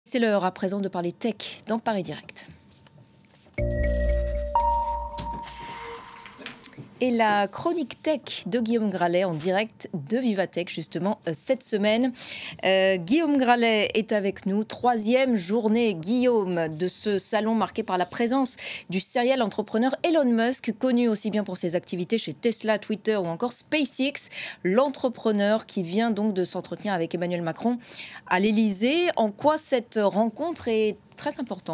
C'est l'heure à présent de parler tech dans Paris Direct. Et la chronique tech de Guillaume Gralet en direct de Vivatech justement cette semaine. Guillaume Gralet est avec nous. 3e journée, Guillaume, de ce salon marqué par la présence du serial entrepreneur Elon Musk, connu aussi bien pour ses activités chez Tesla, Twitter ou encore SpaceX. L'entrepreneur qui vient donc de s'entretenir avec Emmanuel Macron à l'Élysée. En quoi cette rencontre est très importante ?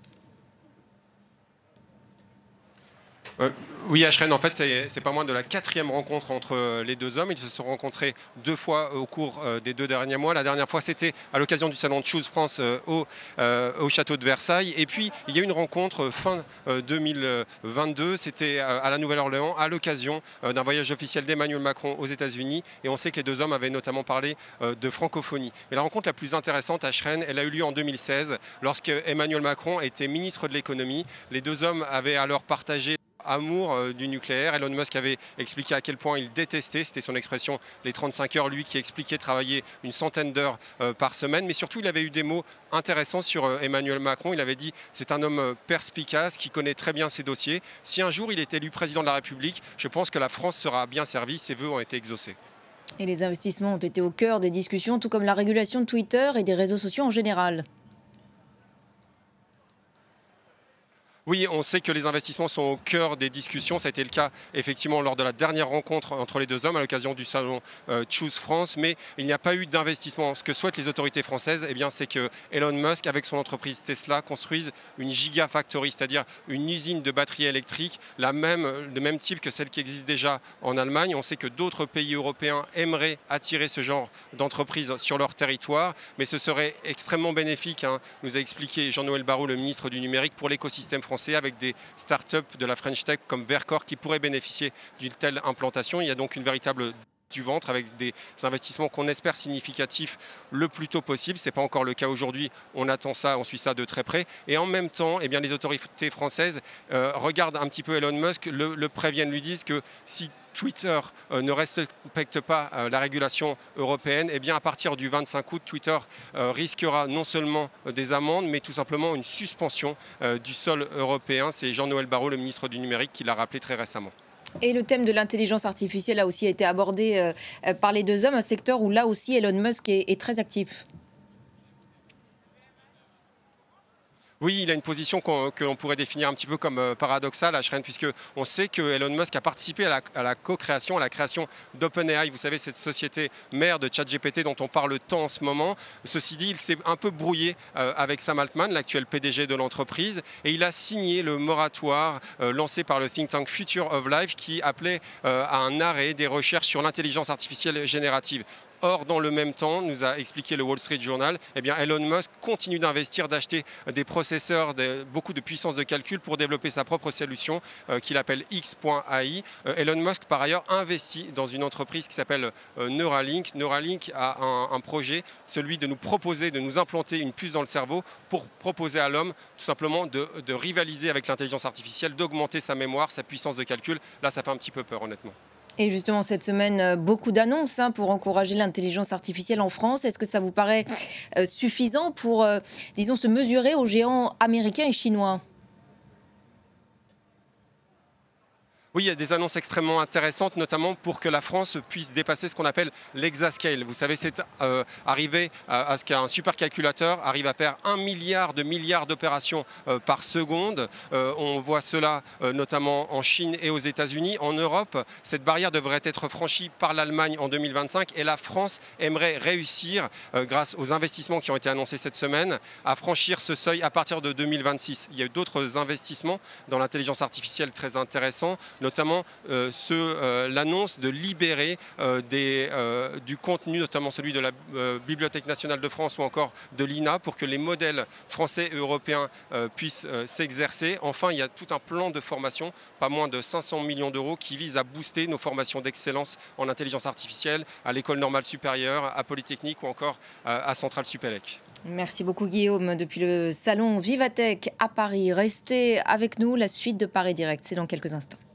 Oui, Ashreen, en fait, c'est pas moins de la 4e rencontre entre les deux hommes. Ils se sont rencontrés 2 fois au cours des 2 derniers mois. La dernière fois, c'était à l'occasion du salon de Choose France au château de Versailles. Et puis, il y a eu une rencontre fin 2022. C'était à la Nouvelle-Orléans, à l'occasion d'un voyage officiel d'Emmanuel Macron aux États-Unis. Et on sait que les deux hommes avaient notamment parlé de francophonie. Mais la rencontre la plus intéressante, Ashreen, elle a eu lieu en 2016, lorsque Emmanuel Macron était ministre de l'économie. Les deux hommes avaient alors partagé amour du nucléaire. Elon Musk avait expliqué à quel point il détestait, c'était son expression, les 35 heures, lui qui expliquait travailler une centaine d'heures par semaine. Mais surtout, il avait eu des mots intéressants sur Emmanuel Macron. Il avait dit c'est un homme perspicace qui connaît très bien ses dossiers. Si un jour il est élu président de la République, je pense que la France sera bien servie. Ses vœux ont été exaucés. Et les investissements ont été au cœur des discussions, tout comme la régulation de Twitter et des réseaux sociaux en général. Oui, on sait que les investissements sont au cœur des discussions. Ça a été le cas effectivement lors de la dernière rencontre entre les deux hommes à l'occasion du salon Choose France. Mais il n'y a pas eu d'investissement. Ce que souhaitent les autorités françaises, c'est que Elon Musk, avec son entreprise Tesla, construise une gigafactory, c'est-à-dire une usine de batteries électriques, de même type que celle qui existe déjà en Allemagne. On sait que d'autres pays européens aimeraient attirer ce genre d'entreprise sur leur territoire. Mais ce serait extrêmement bénéfique, nous a expliqué Jean-Noël Barrot, le ministre du Numérique, pour l'écosystème français, avec des startups de la French Tech comme Vercor qui pourraient bénéficier d'une telle implantation. Il y a donc une véritable du ventre avec des investissements qu'on espère significatifs le plus tôt possible. Ce n'est pas encore le cas aujourd'hui. On attend ça, on suit ça de très près. Et en même temps, les autorités françaises regardent un petit peu Elon Musk, le préviennent, lui disent que si Twitter ne respecte pas la régulation européenne, à partir du 25 août, Twitter risquera non seulement des amendes, mais tout simplement une suspension du sol européen. C'est Jean-Noël Barrot, le ministre du Numérique, qui l'a rappelé très récemment. Et le thème de l'intelligence artificielle a aussi été abordé par les deux hommes, un secteur où là aussi Elon Musk est très actif. Oui, il a une position que l'on pourrait définir un petit peu comme paradoxale, Ashreen, puisqu'on sait que Elon Musk a participé à la co-création, à la création d'OpenAI. Vous savez, cette société mère de ChatGPT dont on parle tant en ce moment. Ceci dit, il s'est un peu brouillé avec Sam Altman, l'actuel PDG de l'entreprise, et il a signé le moratoire lancé par le think tank Future of Life qui appelait à un arrêt des recherches sur l'intelligence artificielle générative. Or, dans le même temps, nous a expliqué le Wall Street Journal, Elon Musk continue d'investir, d'acheter des processeurs, beaucoup de puissance de calcul pour développer sa propre solution qu'il appelle X.AI. Elon Musk, par ailleurs, investit dans une entreprise qui s'appelle Neuralink. Neuralink a un projet, celui de nous proposer, de nous implanter une puce dans le cerveau pour proposer à l'homme tout simplement de rivaliser avec l'intelligence artificielle, d'augmenter sa mémoire, sa puissance de calcul. Là, ça fait un petit peu peur, honnêtement. Et justement, cette semaine, beaucoup d'annonces pour encourager l'intelligence artificielle en France. Est-ce que ça vous paraît suffisant pour, disons, se mesurer aux géants américains et chinois ? Oui, il y a des annonces extrêmement intéressantes, notamment pour que la France puisse dépasser ce qu'on appelle l'exascale. Vous savez, c'est arriver à ce qu'un supercalculateur arrive à faire 1 milliard d'opérations par seconde. On voit cela notamment en Chine et aux États-Unis. En Europe, cette barrière devrait être franchie par l'Allemagne en 2025 et la France aimerait réussir, grâce aux investissements qui ont été annoncés cette semaine, à franchir ce seuil à partir de 2026. Il y a eu d'autres investissements dans l'intelligence artificielle très intéressants, notamment l'annonce de libérer du contenu, notamment celui de la Bibliothèque nationale de France ou encore de l'INA, pour que les modèles français et européens puissent s'exercer. Enfin, il y a tout un plan de formation, pas moins de 500 millions d'euros, qui vise à booster nos formations d'excellence en intelligence artificielle à l'École normale supérieure, à Polytechnique ou encore à Centrale Supélec. Merci beaucoup Guillaume. Depuis le salon Vivatech à Paris, restez avec nous. La suite de Paris Direct, c'est dans quelques instants.